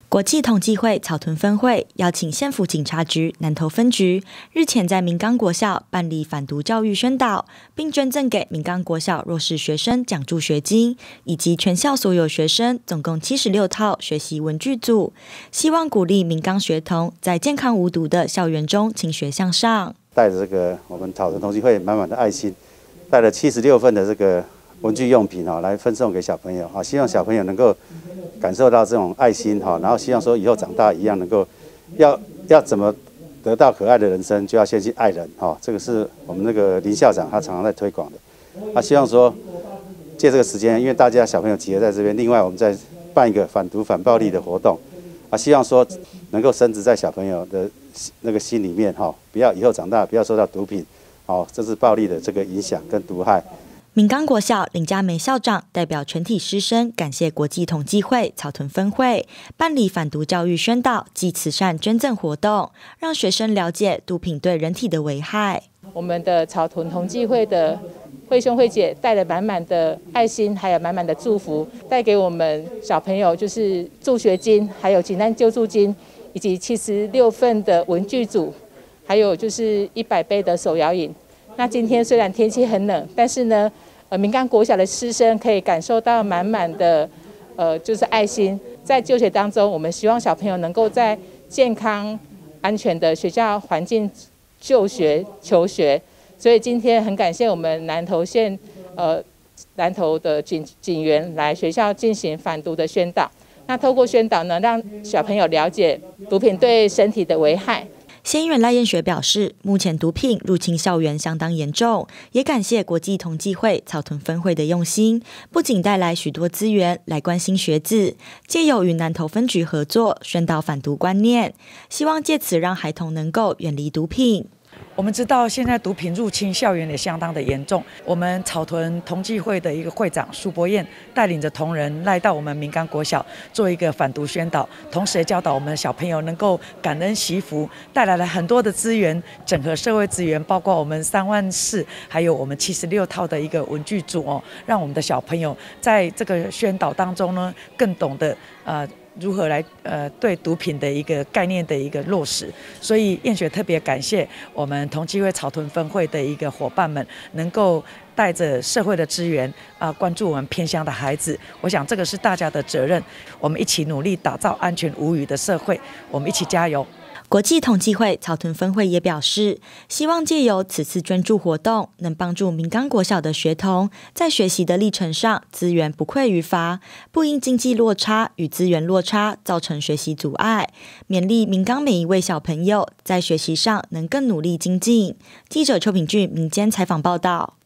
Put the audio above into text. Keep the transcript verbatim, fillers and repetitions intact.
国际统计会草屯分会邀请县府警察局南投分局日前在明冈国小办理反毒教育宣导，并捐赠给明冈国小弱势学生奖助学金，以及全校所有学生总共七十六套学习文具组，希望鼓励明冈学童在健康无毒的校园中勤学向上。 带着这个我们草屯统计会满满的爱心，带了七十六份的这个文具用品来分送给小朋友，希望小朋友能够感受到这种爱心，然后希望说以后长大一样能够要要怎么得到可爱的人生，就要先去爱人，这个是我们那个林校长他常常在推广的。他希望说借这个时间，因为大家小朋友集合在这边，另外我们再办一个反毒反暴力的活动，啊，希望说能够深植在小朋友的那个心里面，不要以后长大不要受到毒品，这是暴力的这个影响跟毒害。 明冈国小林佳梅校长代表全体师生感谢国际统计会草屯分会办理反毒教育宣导及慈善捐赠活动，让学生了解毒品对人体的危害。 我们的草屯统计会的慧兄慧姐带了满满的爱心，还有满满的祝福，带给我们小朋友就是助学金，还有急难救助金，以及七十六份的文具组，还有就是一百杯的手摇饮。那今天虽然天气很冷，但是呢，呃，明冈国小的师生可以感受到满满的，呃，就是爱心。在就学当中，我们希望小朋友能够在健康、安全的学校环境就学、求学。所以今天很感谢我们南投县，呃，南投的警警员来学校进行反毒的宣导。那透过宣导呢，让小朋友了解毒品对身体的危害。 县议员赖燕学表示，目前毒品入侵校园相当严重，也感谢国际统计会草屯分会的用心，不仅带来许多资源来关心学子，借由与南投分局合作宣导反毒观念，希望借此让孩童能够远离毒品。 我们知道现在毒品入侵校园也相当的严重，我们草屯统计会的一个会长苏博彦带领着同仁来到我们明冈国小做一个反毒宣导，同时也教导我们的小朋友能够感恩惜福，带来了很多的资源，整合社会资源，包括我们三万四，还有我们七十六套的一个文具组哦，让我们的小朋友在这个宣导当中呢，更懂得呃。如何来呃对毒品的一个概念的一个落实，所以燕学特别感谢我们统计会草屯分会的一个伙伴们，能够带着社会的资源啊、呃、关注我们偏乡的孩子。我想这个是大家的责任，我们一起努力打造安全无虞的社会，我们一起加油。 国际统计会草屯分会也表示，希望借由此次捐助活动，能帮助明冈国小的学童在学习的历程上资源不匮于乏，不因经济落差与资源落差造成学习阻碍，勉励明冈每一位小朋友在学习上能更努力精进。记者邱品俊民间采访报道。